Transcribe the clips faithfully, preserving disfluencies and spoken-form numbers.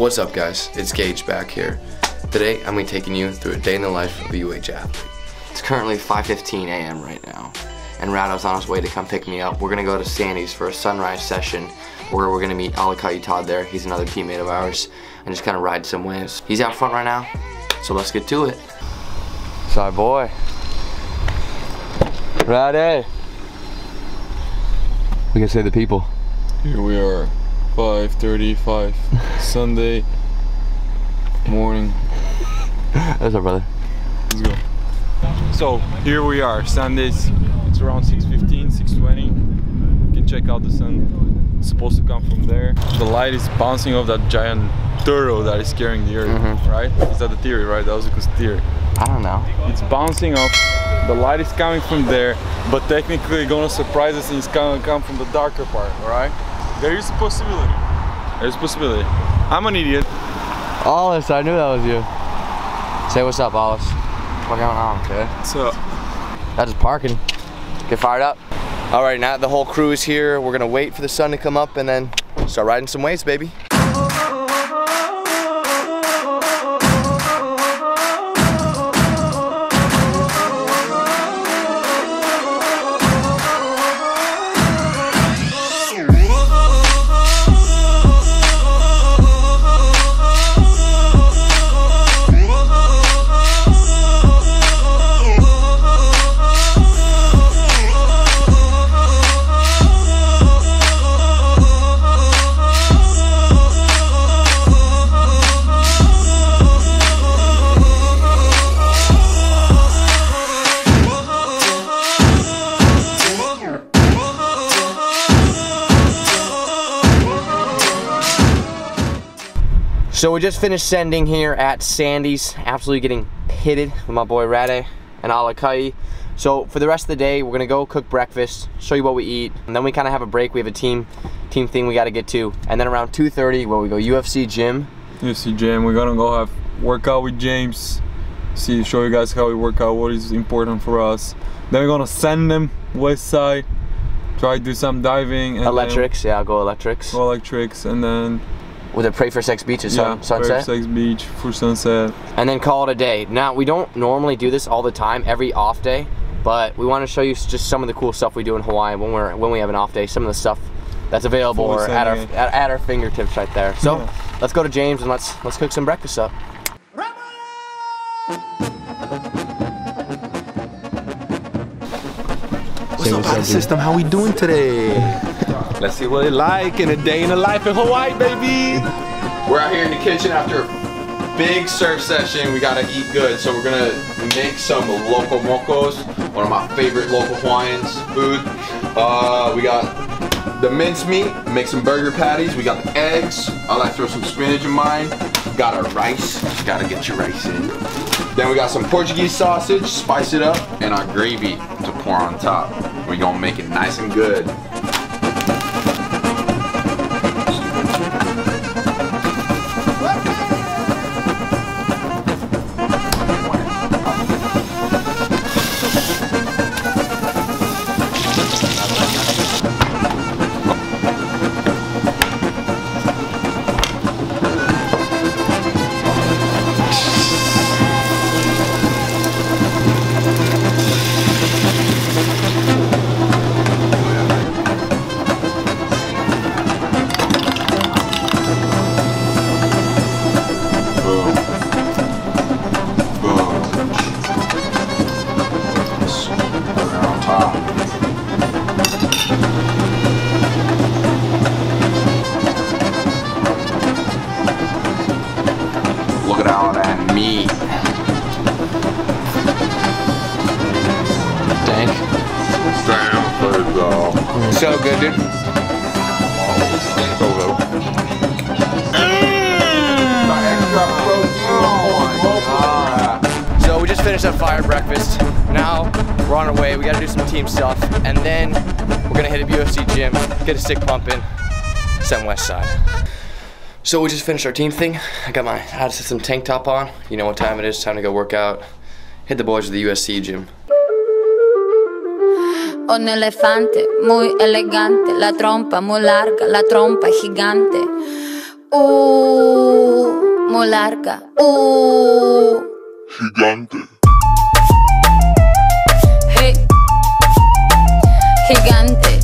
What's up guys, it's Gage back here. Today I'm going to be taking you through a day in the life of a U H athlete. It's currently five fifteen a m right now, and Rado's on his way to come pick me up. We're going to go to Sandy's for a sunrise session where we're going to meet Alakai Todd there. He's another teammate of ours, and just kind of ride some waves. He's out front right now, so let's get to it. Sorry boy. Rado. We can say the people. Here we are, five thirty-five, Sunday morning. That's our brother. Let's go. So here we are, Sundays. It's around six fifteen, six twenty. You can check out the sun. It's supposed to come from there. The light is bouncing off that giant turtle that is carrying the earth, mm-hmm. right? Is that the theory, right? That was a good theory. I don't know. It's bouncing off. The light is coming from there, but technically it's gonna surprise us and it's gonna come from the darker part, alright? There is a possibility. There's a possibility. I'm an idiot. Alice, I knew that was you. Say what's up, Alice. What's going on, okay? What's up? That's just parking. Get fired up. Alright, now that the whole crew is here, we're gonna wait for the sun to come up and then start riding some waves, baby. So we just finished sending here at Sandy's, absolutely getting pitted with my boy Rado and Alakai. So for the rest of the day, we're gonna go cook breakfast, show you what we eat, and then we kind of have a break. We have a team team thing we got to get to, and then around two thirty, where we go U F C gym. U F C gym. We're gonna go have workout with James. See, show you guys how we work out, what is important for us. Then we're gonna send them west side, try to do some diving. And electrics, yeah, I'll go electrics. Go electrics, and then. With a pray for sex beach at sun, yeah, sunset? Pray for sex beach for sunset. And then call it a day. Now, we don't normally do this all the time, every off day, but we want to show you just some of the cool stuff we do in Hawaii when we're when we have an off day, some of the stuff that's available or at our at, at our fingertips right there. So yeah. Let's go to James and let's let's cook some breakfast up. What's up, Body System? How we doing today? Let's see what it's like in a day in the life in Hawaii, baby. We're out here in the kitchen after a big surf session. We gotta eat good, so we're gonna make some loco mocos, one of my favorite local Hawaiians food. Uh, we got the mincemeat, make some burger patties. We got the eggs. I like to throw some spinach in mine. Got our rice. Gotta get your rice in. Then we got some Portuguese sausage, spice it up, and our gravy to pour on top. We're gonna make it nice and good. Look at all that meat. Dank. Damn, let's go. Mm. So good, dude. So good. Mm. So we just finished up fire breakfast. Now we're on our way. We gotta do some team stuff, and then we're gonna hit a U F C gym, get a stick pumping, send west side. So we just finished our team thing. I got my Rado System tank top on. You know what time it is, time to go work out. Hit the boys at the U S C gym. Un elefante muy elegante, la trompa muy larga, la trompa gigante. Uh, muy larga. Uh. Gigante. Hey. Gigante.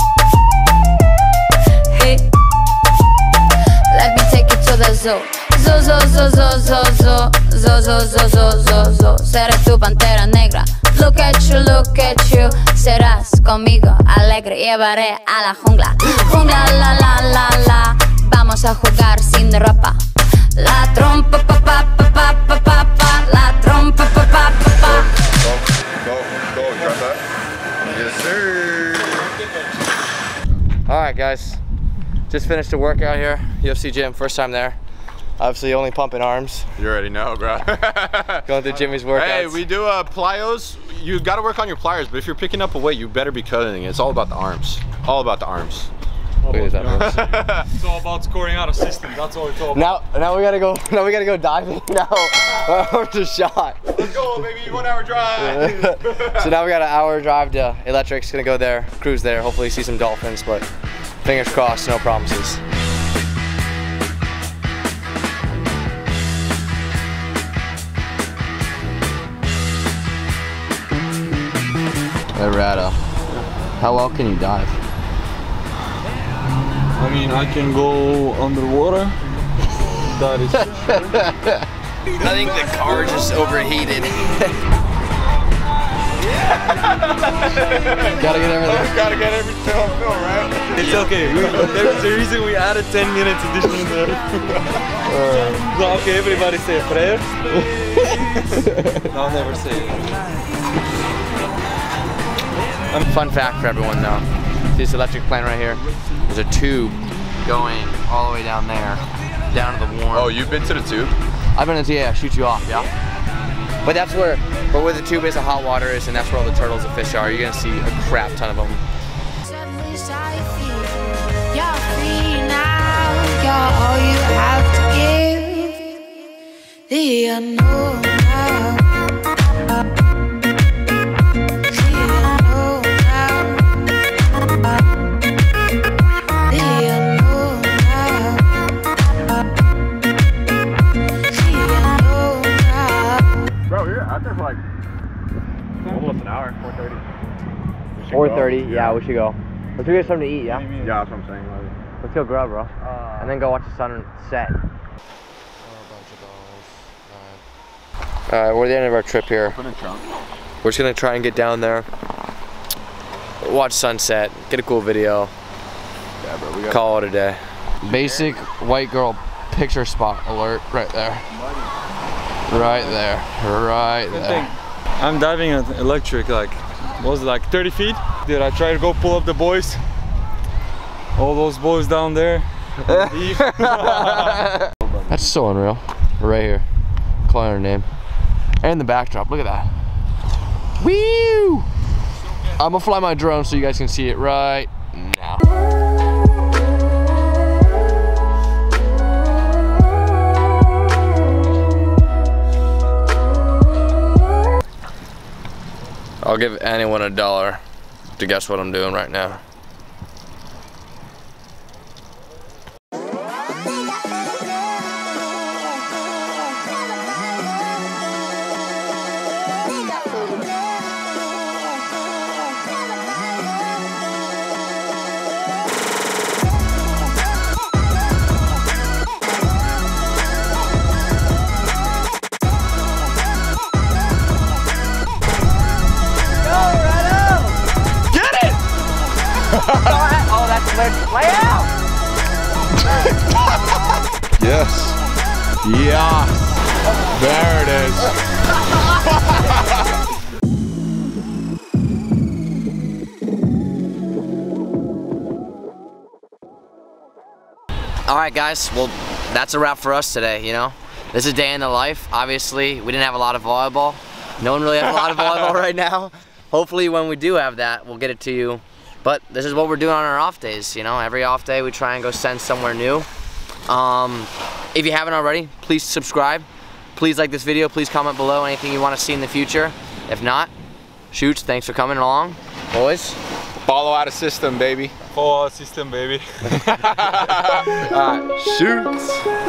Hey. Let me take you to the zoo. Zo, zo, zo, zo, zo, zo, zo, zo, zo, zo, zo, zo. Seré tu pantera negra. Look at you, look at you. Serás conmigo alegre. Llevaré a la jungla. Jungla, la, la, la, la. Vamos a jugar sin ropa. La trompa, pa, pa, pa, pa, pa, pa, pa. La trompa, pa, pa, pa, pa. Go, go, go, drop that. Yes, sir. All right, guys. Just finished a workout here. U F C gym, first time there. Obviously only pumping arms. You already know, bro. Going through Jimmy's workouts. Hey, we do uh, plyos. You got to work on your pliers, but if you're picking up a weight, you better be cutting it. It's all about the arms. All about the arms. Look at that. It's all about scoring out a system. That's all it's all about. Now, now we gotta go. Now we gotta go diving. Now, our arms are shot. Let's go, baby. One hour drive. So now we got an hour drive to Electric's. Gonna go there, cruise there. Hopefully see some dolphins, but fingers crossed, no promises. Hey Rado, how well can you dive? I mean, I can go underwater. That is. I think the car just overheated. Gotta get everything. Gotta get everything on film, right? It's okay. We, there's the reason we added ten minutes additional there. uh, so, okay, everybody say a prayer. No, I'll never say it. Fun fact for everyone though, this electric plant right here, there's a tube going all the way down there, down to the warm. Oh, you've been to the tube? I've been to, yeah, shoot you off, yeah. But that's where, but where the tube is, the hot water is, and that's where all the turtles and fish are. You're gonna see a crap ton of them. You're free now, you're all you have to give. The unknown now. four thirty, yeah, we should go. Let's go get something to eat, yeah? Yeah, that's what I'm saying. Let's go grub, bro. Uh, and then go watch the sunset. Alright, we're at the end of our trip here. We're just gonna try and get down there, watch sunset, get a cool video, Yeah, bro, we got call it a day. Basic white girl picture spot alert right there. Right there, right there. I'm diving at Electric, like, what was it, like thirty feet? Dude, I tried to go pull up the boys. All those boys down there. That's so unreal. Right here. Calling her name. And the backdrop, look at that. Woo! I'm gonna fly my drone so you guys can see it right now. I'll give anyone a dollar to guess what I'm doing right now. Oh, that's lit. Lay out! Yes. Yeah. There it is. Alright guys, well that's a wrap for us today, you know. This is a day in the life. Obviously, we didn't have a lot of volleyball. No one really has a lot of volleyball right now. Hopefully when we do have that, we'll get it to you. But this is what we're doing on our off days, you know. Every off day we try and go send somewhere new. Um, if you haven't already, please subscribe. Please like this video. Please comment below anything you want to see in the future. If not, shoots, thanks for coming along. Boys. Follow out a system, baby. Follow our system, baby. Alright, shoot.